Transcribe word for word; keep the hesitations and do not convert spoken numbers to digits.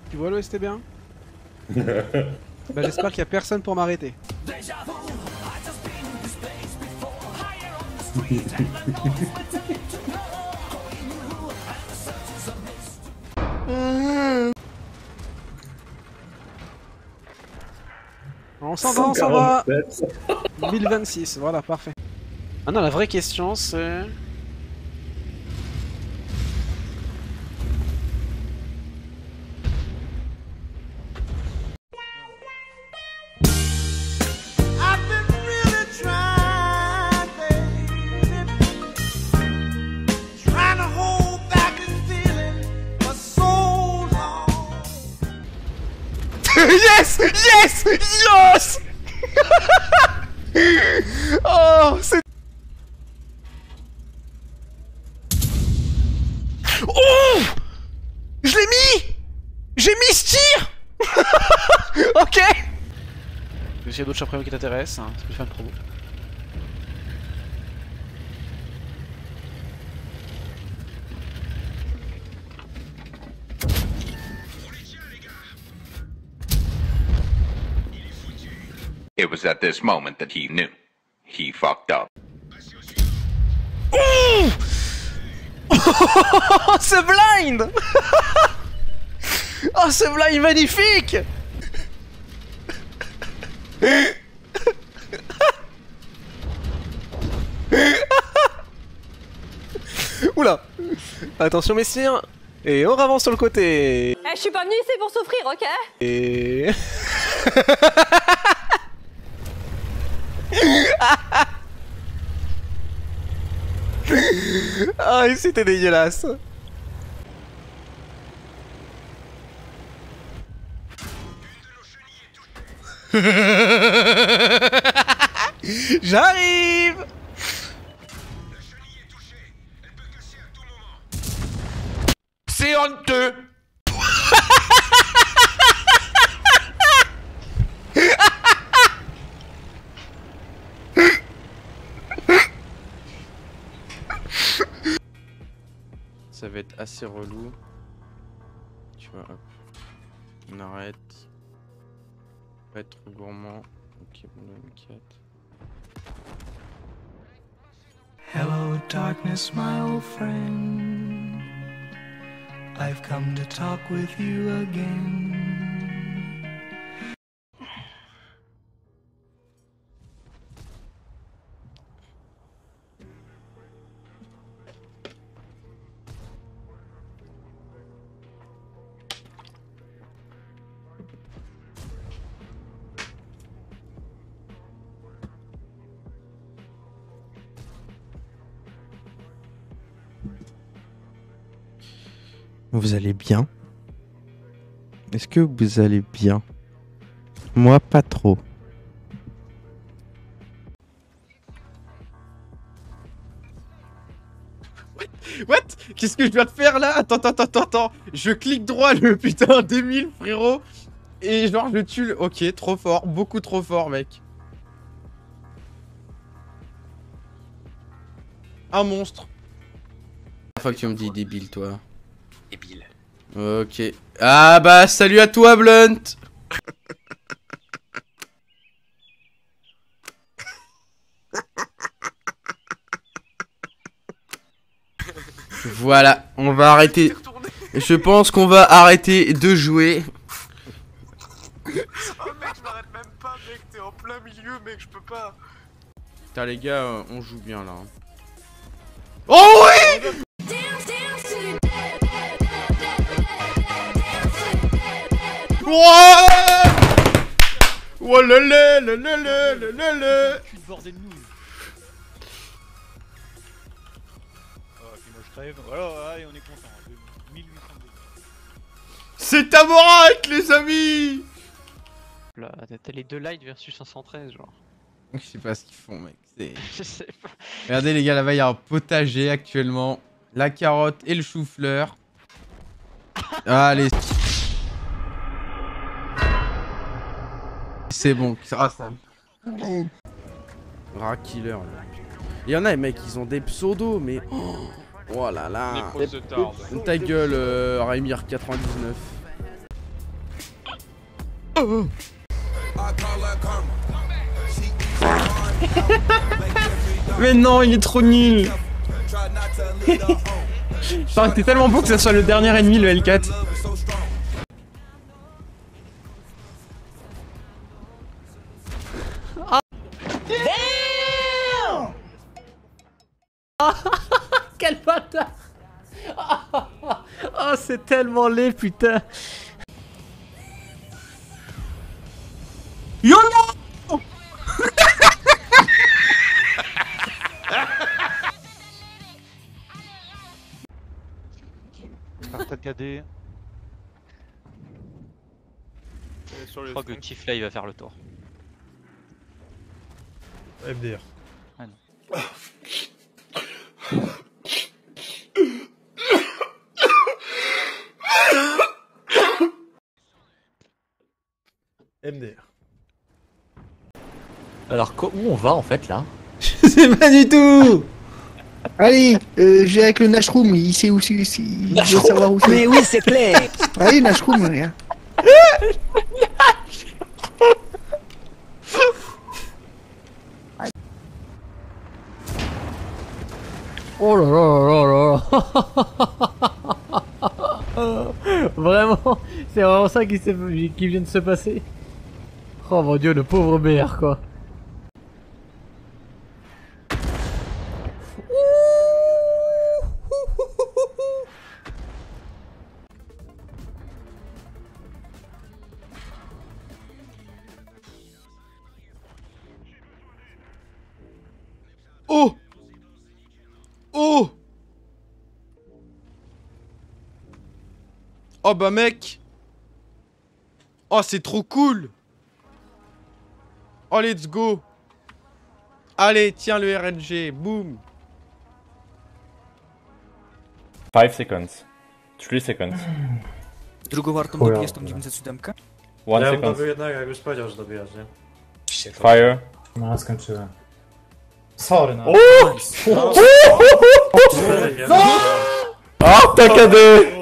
Tu vois l'O S T bien? Bah j'espère qu'il y a personne pour m'arrêter. On s'en va, on s'en va. mille vingt-six, voilà, parfait. Ah non, la vraie question c'est... Yes! Yes! Yes! Oh, c'est... Oh! Je l'ai mis! J'ai mis ce tir! Ok! S'il y a d'autres champions qui t'intéressent, hein, c'est plus fun pour vous. It was at this moment that he knew. He fucked up. Oh! Oh, ce blind! Oh, ce blind magnifique! Oula! Attention messieurs! Et on avance sur le côté! Eh, je suis pas venu ici pour souffrir, ok? Et... Ah, c'était dégueulasse. J'arrive. C'est honteux. Ça va être assez relou. Tu vois, hop. On arrête. Pas être trop gourmand. Ok, bon, M quatre. Hello darkness, my old friend. I've come to talk with you again. Vous allez bien? Est-ce que vous allez bien? Moi, pas trop. What? Qu'est-ce que je dois te faire là? Attends, attends, attends, attends. Je clique droit le putain d'Emile, frérot. Et genre, je tue le... Ok, trop fort. Beaucoup trop fort, mec. Un monstre. La fois que tu me dis débile, toi. Débile. Ok. Ah bah, salut à toi, Blunt. Voilà, on va arrêter. Je pense qu'on va arrêter de jouer. Oh mec, je m'arrête même pas, mec, t'es en plein milieu, mec, je peux pas. Putain, les gars, euh, on joue bien là. Oh oui! Ouais! Oh le le le le le le le. Bordel de nous. Oh, puis moi je crève. Voilà, allez, on est content. mille huit cents dégâts. C'est Tamorak, les amis! Là, t'as les deux lights versus cinq cent treize, genre. Je sais pas ce qu'ils font, mec. Je sais pas. Regardez, les gars, là-bas, il y a un potager actuellement. La carotte et le chou-fleur. Allez. C'est bon. Ah, ça. Rat killer, là. Il y en a, mec, ils ont des pseudos, mais. Oh là là. Ta gueule, euh, Raimir quatre-vingt-dix-neuf. Mais non, il est trop nul. Ça aurait été tellement beau que ça soit le dernier ennemi, le L quatre. Quel bâtard. Oh, c'est tellement laid, putain. YOLO. Stade K D. Je crois que Tiff là il va faire le tour. F D R. Ah non. M D R. Alors, où on va en fait là? Je sais pas du tout. Allez, euh, j'ai avec le Nashroom, il sait où c'est. Il doit savoir où c'est. Mais oui, c'est clair. Allez, Nashroom, rien. Oh là là là là. Vraiment, c'est vraiment ça qui, qui vient de se passer. Oh mon dieu, le pauvre B R quoi. Oh. Oh. Oh bah mec. Oh c'est trop cool. Oh let's go. Allez tiens le R N G. Boum. five seconds. three seconds. Drugą wartą dobijesz tą dziewięćset siedem? one Ja bym second. dobił jednego, jak już powiedział, że dobijasz, nie? Fire. No, skończyłem. Sorry, no. Oh! No! Ah, T K D!